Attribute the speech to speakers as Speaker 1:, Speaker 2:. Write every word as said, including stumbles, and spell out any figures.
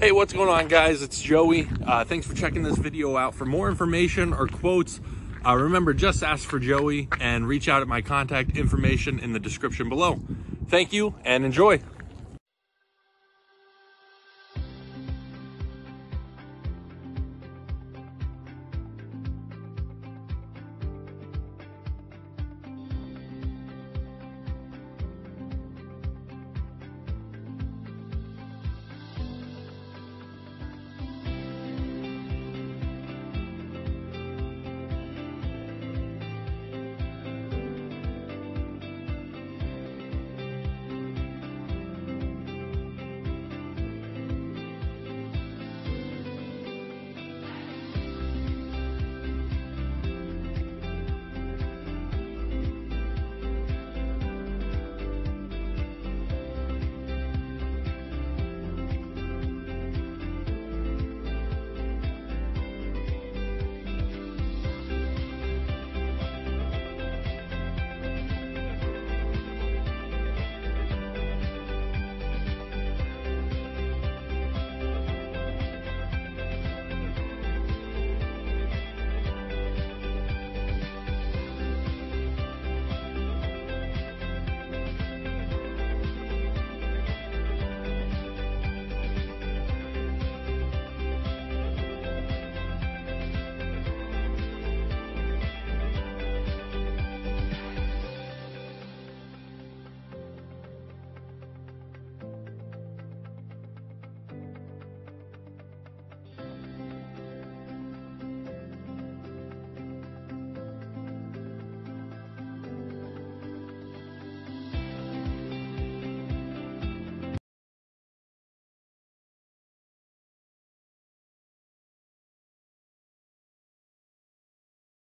Speaker 1: Hey, what's going on, guys? It's Joey. Uh, thanks for checking this video out. For more information or quotes, uh, remember, just ask for Joey and reach out at my contact information in the description below. Thank you and enjoy.